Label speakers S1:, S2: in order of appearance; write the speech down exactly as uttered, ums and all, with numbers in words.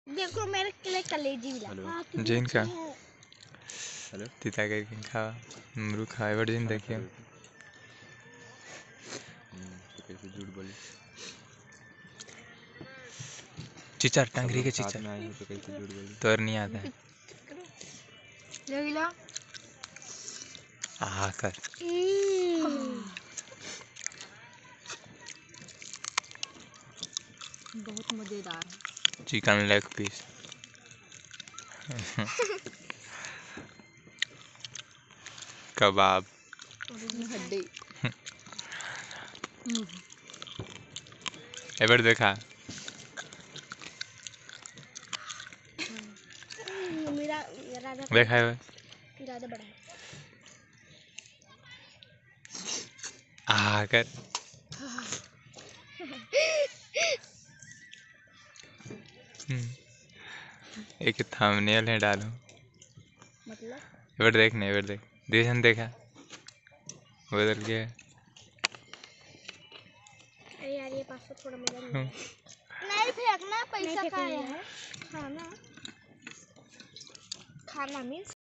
S1: देखो मेरे लिए कलेजी मिला।
S2: जिन का हेलो तीता करके खा मरू खाए बड़ जिन देखियो तो कैसे झूठ बोली चिचर टंगरी के चिचर में आई हो तो कैसे झूठ बोली तोर नहीं आता है
S1: ले लो
S2: आ कर
S1: बहुत मजेदार है
S2: चिकन लेग पीस कबाब
S1: हड्डी
S2: एवर देखा
S1: मेरा इरादा
S2: देखा है
S1: इरादा बड़ा है
S2: आ कर एक थंबनेल है डालो
S1: मतलब
S2: एवर देखने एवर देख देशन देखा बदल गया
S1: अरे यार ये पास थोड़ा मजा नहीं आया नहीं फेंकना पैसा का है खाना खाना मीन्स